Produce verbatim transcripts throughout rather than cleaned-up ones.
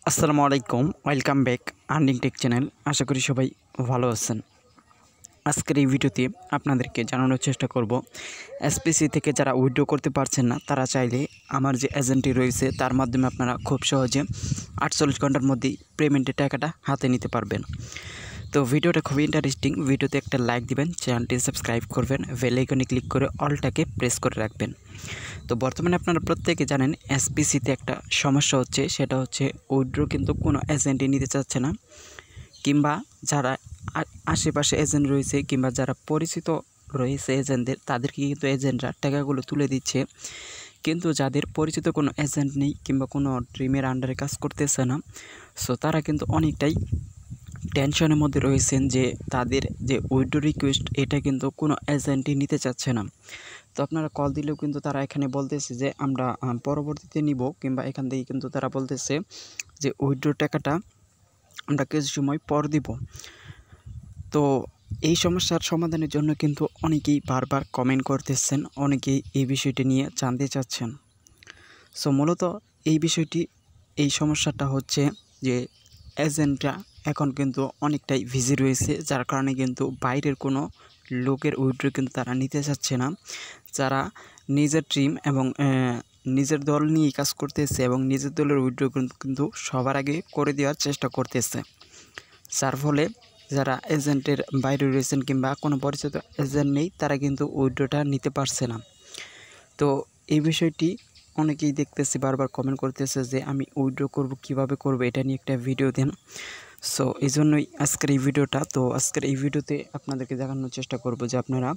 আসসালামু আলাইকুম, welcome back earning tech channel. আশা করি সবাই ভালো আছেন। আজকের এই ভিডিওতে আপনাদেরকে জানানোর চেষ্টা করব, এসপিসি থেকে যারা উইথড্র করতে পারছেন না তারা চাইলে আমার যে এজেন্টটি রয়েছে তার মাধ্যমে আপনারা খুব সহজে আটচল্লিশ ঘন্টার মধ্যেই পেমেন্টের টাকাটা হাতে নিতে পারবেন। তো ভিডিওটা খুবই ইন্টারেস্টিং। ভিডিওতে একটা লাইক দিবেন, চ্যানেলটি সাবস্ক্রাইব করবেন, বেল আইকনে ক্লিক করে অলটাকে প্রেস করে রাখবেন। তো বর্তমানে আপনারা প্রত্যেকে জানেন এসপিসিতে একটা সমস্যা হচ্ছে, সেটা হচ্ছে উইথড্র কিন্তু কোনো এজেন্টই নিতে চাচ্ছে না, কিংবা যারা আশেপাশে এজেন্ট রয়েছে কিংবা যারা পরিচিত রয়েছে এজেন্টদের, তাদেরকে কিন্তু এজেন্টরা টাকাগুলো তুলে দিচ্ছে। কিন্তু যাদের পরিচিত কোনো এজেন্ট নেই কিংবা কোনো ড্রিমের আন্ডারে কাজ করতেছে না, সো তারা কিন্তু অনেকটাই টেনশনের মধ্যে রয়েছেন যে তাদের যে উইথড্র রিকোয়েস্ট এটা কিন্তু কোনো এজেন্টই নিতে চাচ্ছে না। তো আপনারা কল দিলেও কিন্তু তারা এখানে বলতেছে যে আমরা পরবর্তীতে নিব, কিংবা এখান থেকে কিন্তু তারা বলতেছে যে উইথড্র টাকাটা আমরা কিছু সময় পর দিব। তো এই সমস্যার সমাধানের জন্য কিন্তু অনেকেই বারবার কমেন্ট করতেছেন, অনেকেই এই বিষয়টি নিয়ে জানতে চাচ্ছেন। সো মূলত এই বিষয়টি এই সমস্যাটা হচ্ছে যে এজেন্টরা এখন কিন্তু অনেকটাই বিজি রয়েছে, যার কারণে কিন্তু বাইরের কোনো লোকের উইথড্র কিন্তু তারা নিতে চাচ্ছে না। যারা নিজের টিম এবং নিজের দল নিয়ে কাজ করতেছে এবং নিজের দলের উইথড্র কিন্তু সবার আগে করে দেওয়ার চেষ্টা করতেছে, যার ফলে যারা এজেন্টের বাইরে রয়েছেন কিংবা কোনো পরিচিত এজেন্ট নেই তারা কিন্তু উইথড্রটা নিতে পারছে না। তো এই বিষয়টি অনেকেই দেখতেছি বারবার কমেন্ট করতেছে যে আমি উইথড্র করব, কিভাবে করব, এটা নিয়ে একটা ভিডিও দেন। সো এই জন্যই আজকের এই ভিডিওটা। তো আজকের এই ভিডিওতে আপনাদেরকে দেখানোর চেষ্টা করব যে আপনারা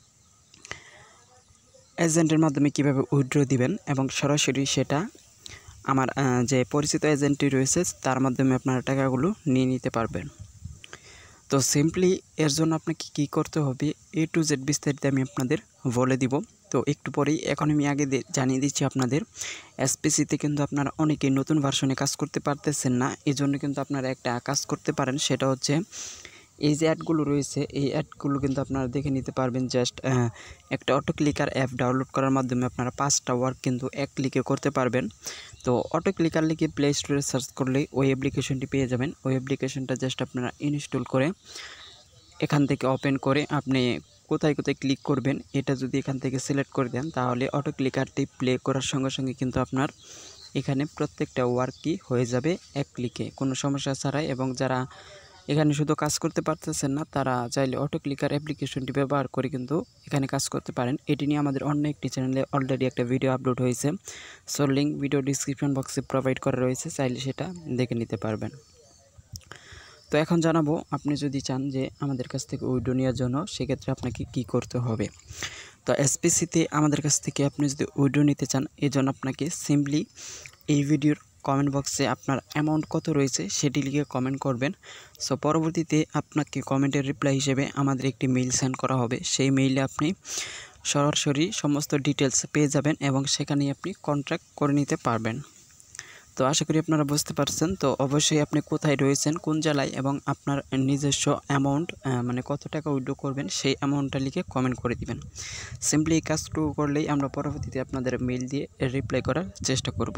এজেন্টের মাধ্যমে কিভাবে উইথড্র দিবেন এবং সরাসরি সেটা আমার যে পরিচিত এজেন্টটি রয়েছে তার মাধ্যমে আপনারা টাকাগুলো নিয়ে নিতে পারবেন। তো সিম্পলি এর জন্য আপনাকে কী করতে হবে এ টু জেড বিস্তারিত আমি আপনাদের বলে দিব। তো একটু পরেই এখন আমি আগে জানিয়ে দিচ্ছি আপনাদের, এসপিসিতে কিন্তু আপনারা অনেকেই নতুন ভার্সনে কাজ করতে পারতেছেন না। এই জন্য কিন্তু আপনারা একটা কাজ করতে পারেন, সেটা হচ্ছে এই যে অ্যাডগুলো রয়েছে এই অ্যাডগুলো কিন্তু আপনারা দেখে নিতে পারবেন। জাস্ট একটা অটো ক্লিকার অ্যাপ ডাউনলোড করার মাধ্যমে আপনারা পাঁচটা ওয়ার্ক কিন্তু এক ক্লিকে করতে পারবেন। তো অটো ক্লিকার লিখে প্লে স্টোরে সার্চ করলেই ওই অ্যাপ্লিকেশনটি পেয়ে যাবেন। ওই অ্যাপ্লিকেশনটা জাস্ট আপনারা ইনস্টল করে এখান থেকে ওপেন করে আপনি কোথায় কোথায় ক্লিক করবেন এটা যদি এখান থেকে সিলেক্ট করে দেন, তাহলে অটো ক্লিকারটি প্লে করার সঙ্গে সঙ্গে কিন্তু আপনার এখানে প্রত্যেকটা ওয়ার্কই হয়ে যাবে এক ক্লিকে, কোনো সমস্যা ছাড়াই। এবং যারা এখানে শুধু কাজ করতে পারতেছেন না তারা চাইলে অটো ক্লিকার অ্যাপ্লিকেশনটি ব্যবহার করে কিন্তু এখানে কাজ করতে পারেন। এটি নিয়ে আমাদের অন্য একটি চ্যানেলে অলরেডি একটা ভিডিও আপলোড হয়েছে, সো লিঙ্ক ভিডিও ডিসক্রিপশন বক্সে প্রোভাইড করা রয়েছে, চাইলে সেটা দেখে নিতে পারবেন। তো এখন জানাবো আপনি যদি চান যে আমাদের কাছ থেকে উইথড্র নেওয়ার জন্য, সেক্ষেত্রে আপনাকে কি করতে হবে। তো এসপিসিতে আমাদের কাছ থেকে আপনি যদি উইথড্র নিতে চান, এই জন্য আপনাকে সিম্পলি এই ভিডিওর কমেন্ট বক্সে আপনার অ্যামাউন্ট কত রয়েছে সেটি লিখে কমেন্ট করবেন। সো পরবর্তীতে আপনাকে কমেন্টের রিপ্লাই হিসেবে আমাদের একটি মেইল সেন্ড করা হবে। সেই মেইলে আপনি সরাসরি সমস্ত ডিটেলস পেয়ে যাবেন এবং সেখানেই আপনি কন্ট্যাক্ট করে নিতে পারবেন। তো আশা করি আপনারা বুঝতে পারছেন। তো অবশ্যই আপনি কোথায় রয়েছেন, কোন জেলায়, এবং আপনার নিজস্ব অ্যামাউন্ট মানে কত টাকা উইথড্র করবেন সেই অ্যামাউন্টটা লিখে কমেন্ট করে দিবেন। সিম্পলি এই কাজটুকু করলেই আমরা পরবর্তীতে আপনাদের মেইল দিয়ে রিপ্লাই করার চেষ্টা করব।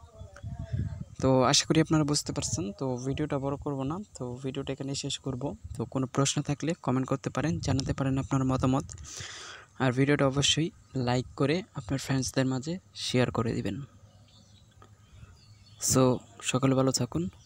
তো আশা করি আপনারা বুঝতে পারছেন। তো ভিডিওটা বড় করব না, তো ভিডিওটা এখানে শেষ করব। তো কোনো প্রশ্ন থাকলে কমেন্ট করতে পারেন, জানাতে পারেন আপনার মতামত। আর ভিডিওটা অবশ্যই লাইক করে আপনার ফ্রেন্ডসদের মাঝে শেয়ার করে দিবেন। সো সকলে ভালো থাকুন।